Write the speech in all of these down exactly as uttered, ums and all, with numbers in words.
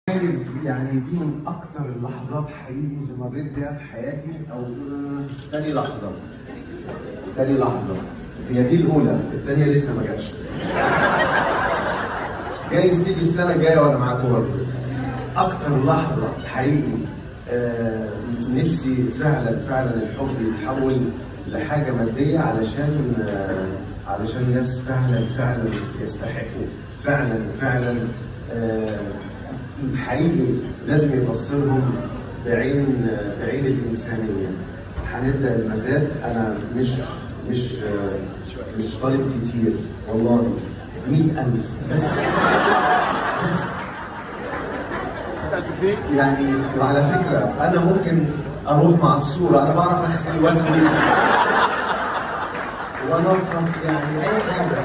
جايز يعني دي من اكتر اللحظات حقيقي اللي مريت بيها في حياتي، او تاني لحظه تاني لحظه هي دي الاولى، الثانيه لسه ما جاتش. جايز تيجي السنه الجايه وانا معاكم برضه. اكتر لحظه حقيقي آه نفسي فعلا فعلا الحب يتحول لحاجه ماديه علشان آه علشان ناس فعلا فعلا يستحقوا، فعلا فعلا آه حقيقي لازم يبص لهم بعين بعين الانسانيه. هنبدا المزاد، انا مش مش مش طالب كتير والله، مئة ألف بس بس يعني. وعلى فكره انا ممكن اروح مع الصوره، انا بعرف اغسل واكوي وانفض يعني اي حاجه.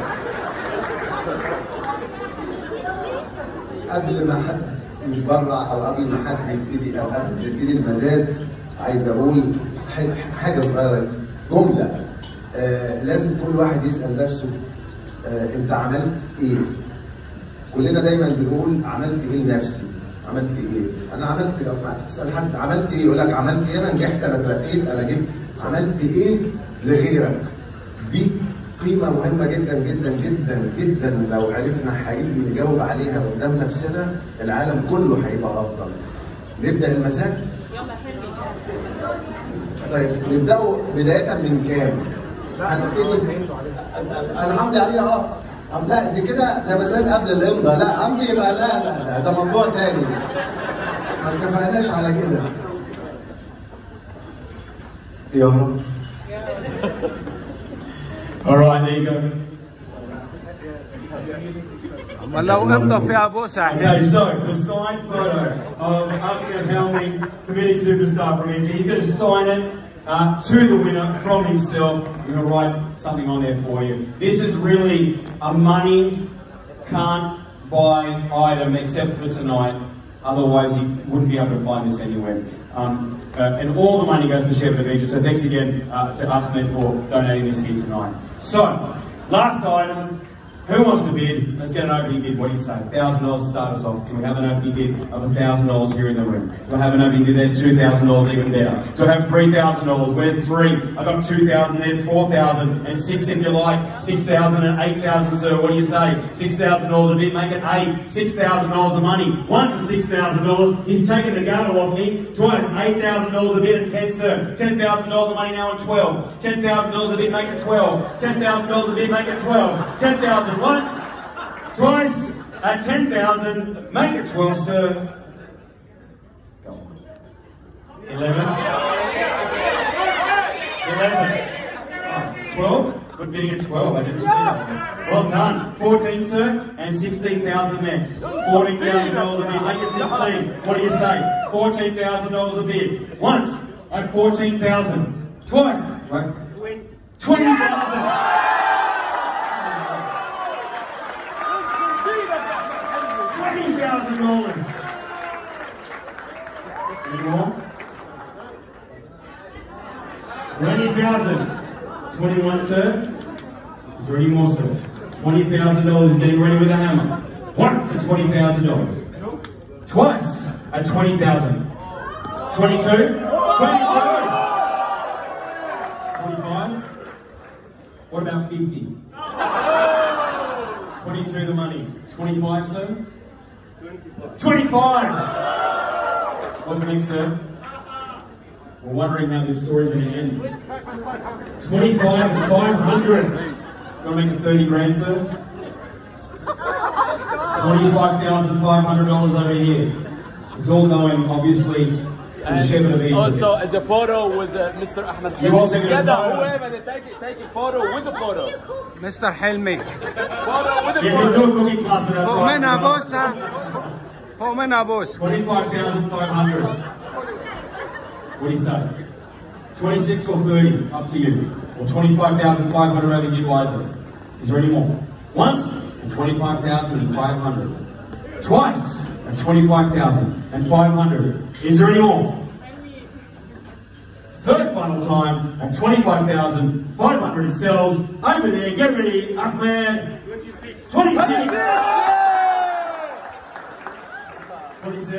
قبل ما حد يتبرع او قبل ما حد يبتدي او قبل يبتدي المزاد، عايز اقول حاجه صغيره، جمله آه لازم كل واحد يسال نفسه آه انت عملت ايه؟ كلنا دايما بنقول عملت ايه لنفسي؟ عملت ايه؟ انا عملت ايه؟ ما تسال حد عملت ايه؟ يقول لك عملت ايه؟ انا نجحت، انا اترقيت، انا جبت. عملت ايه لغيرك؟ دي قيمة مهمة جدا جدا جدا جدا. لو عرفنا حقيقي نجاوب عليها قدام نفسنا، العالم كله هيبقى أفضل. نبدأ المزاد؟ يلا حلو. طيب نبدأه بداية من كام؟ هنبتدي أنا همضي عليها أه. لا دي كده ده مزاد قبل الإمضاء، لا همضي يبقى لا لا لا ده موضوع تاني. ما اتفقناش على كده. يا رب. All right, there you go. ولو امضى فيها بوسه. Okay, so the signed photo of Ahmed Helmi, committed superstar from India. He's going to sign it uh, to the winner from himself. We're going to write something on there for you. This is really a money can't buy item except for tonight. Otherwise, you wouldn't be able to find this anywhere. Um, uh, and all the money goes to Shepherd of Egypt. So thanks again uh, to Ahmed for donating this here tonight. So, last item. Who wants to bid? Let's get an opening bid. What do you say? one thousand dollars start us off. Can we have an opening bid of one thousand dollars here in the room? We'll have an opening bid. There's two thousand dollars, even better. So I have three thousand dollars. Where's three? I got two thousand dollars. There's four thousand dollars. And six if you like. six thousand dollars and eight thousand dollars, sir. What do you say? six thousand dollars a bid. Make it eight. six thousand dollars the money. Once at six thousand dollars. He's taken the gavel off me. Twice. eight thousand dollars a bid at ten, sir. ten thousand dollars of money now at twelve. ten thousand dollars a bid. Make it twelve. ten thousand dollars a bid. Make it twelve. ten thousand dollars once. Twice at ten thousand, make it twelve, sir. Go on. eleven. eleven. Oh, twelve? Good bidding at twelve, I didn't see that. Well done. fourteen, sir, and sixteen thousand next. fourteen thousand dollars a bid, make it sixteen. What do you say? fourteen thousand dollars a bid. Once at fourteen thousand. Twice. Right. twenty thousand. twenty thousand dollars. Any more? twenty thousand. twenty-one, sir. Is there any more, sir? twenty thousand dollars is getting ready with a hammer. Once at twenty thousand dollars. Twice at twenty thousand dollars. twenty-two. twenty-two. twenty-five. What about fifty? twenty-two the money. twenty-five, sir? twenty-five! What's next, sir? We're wondering how this story's going to end. twenty-five and five hundred. Gonna make it thirty grand, sir? twenty-five thousand five hundred dollars over here. It's all going, obviously, to the Shepherd of Egypt. Also, as a photo with uh, Mister Ahmed Helmi. You also get a photo. Whoever they take, take a photo with the photo. Mister Helmi. Photo with the Yeah, photo. do a cookie class with that. فوق منها بوسه. فوق منها بوسه. twenty-five thousand five hundred. What do you say? twenty-six or thirty? Up to you. Or twenty-five thousand five hundred over here, wisely. Is there any more? Once and twenty-five thousand five hundred. Twice and twenty-five thousand five hundred. Is there any more? Third final time at twenty-five thousand five hundred it sells. Over there, get ready, Ahmed. twenty-six. twenty-six. twenty-six.